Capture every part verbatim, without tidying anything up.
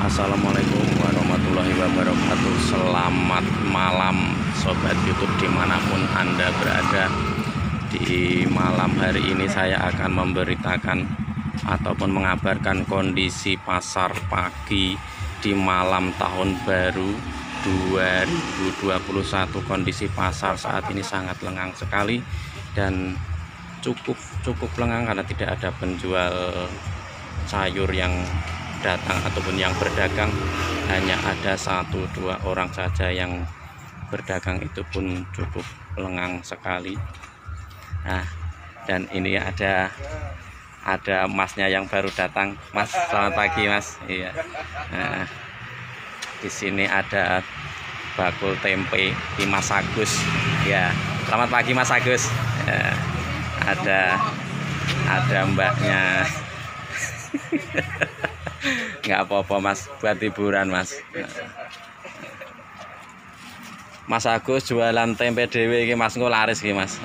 Assalamualaikum warahmatullahi wabarakatuh. Selamat malam sobat YouTube dimanapun Anda berada. Di malam hari ini saya akan memberitakan ataupun mengabarkan kondisi pasar pagi di malam tahun baru dua ribu dua puluh satu. Kondisi pasar saat ini sangat lengang sekali dan cukup cukup lengang karena tidak ada penjual sayur yang datang ataupun yang berdagang. Hanya ada satu dua orang saja yang berdagang, itu pun cukup lengang sekali. Nah, dan ini ada ada masnya yang baru datang. Mas, selamat pagi Mas. Iya. Nah, di sini ada bakul tempe di Mas Agus. Ya, selamat pagi Mas Agus. Ya, ada ada mbaknya. Nggak apa-apa Mas, buat hiburan Mas. Mas Agus jualan tempe dewe iki Mas, engko laris iki Mas.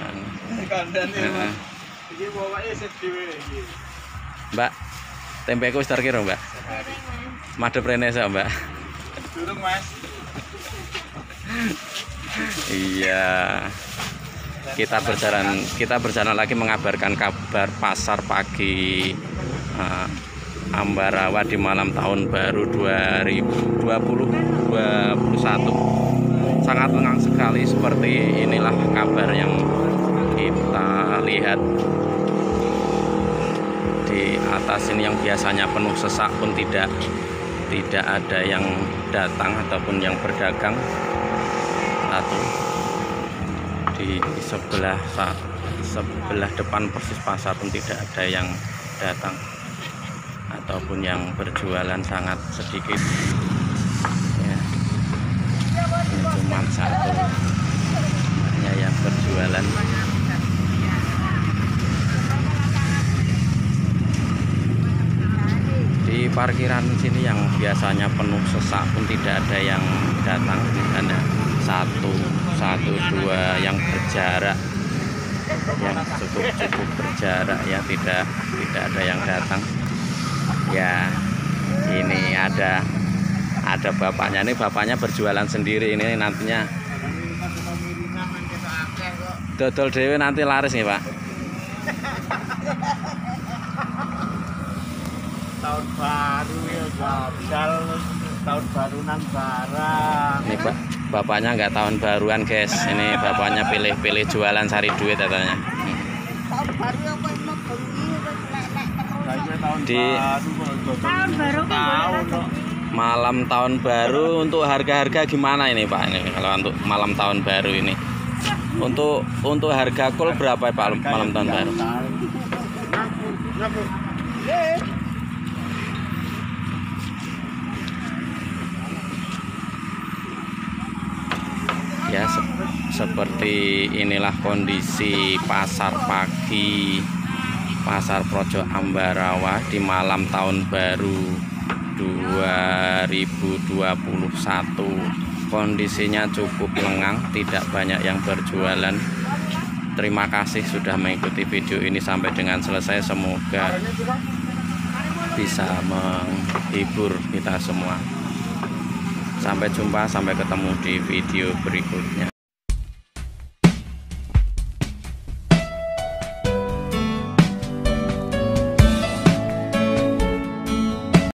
Mbak, tempeku wis ter kira Mbak? Madhep rene sak Mbak. Durung Mas. Iya. Kita berjalan kita berjalan lagi mengabarkan kabar pasar pagi uh, Ambarawa di malam tahun baru dua ribu dua puluh dua puluh satu. Sangat lengang sekali, seperti inilah kabar yang kita lihat. Di atas ini yang biasanya penuh sesak pun tidak tidak ada yang datang ataupun yang berdagang. Satu di sebelah sebelah depan persis pasar pun tidak ada yang datang ataupun yang berjualan, sangat sedikit ya. Ini cuma satu hanya yang berjualan. Di parkiran sini yang biasanya penuh sesak pun tidak ada yang datang. Ada satu satu dua yang berjarak, yang cukup cukup berjarak ya, tidak tidak ada yang datang. Ya, ini ada ada bapaknya, ini bapaknya berjualan sendiri, ini nantinya dodol dewe nanti laris nih Pak. Tahun baru ya, jabdal tahun baru nang barang. Ini Pak, bapaknya nggak tahun baruan guys, ini bapaknya pilih-pilih jualan cari duit katanya. Tahun baru apa emang bengi Tahun Di baru, tahun baru tahun malam tahun baru untuk harga-harga gimana ini Pak? Ini kalau untuk malam tahun baru ini, untuk untuk harga kol berapa ya Pak malam tahun baru? Ya, se seperti inilah kondisi pasar pagi pasar Projo Ambarawa di malam tahun baru dua ribu dua puluh satu. Kondisinya cukup lengang, tidak banyak yang berjualan. Terima kasih sudah mengikuti video ini sampai dengan selesai. Semoga bisa menghibur kita semua. Sampai jumpa, sampai ketemu di video berikutnya.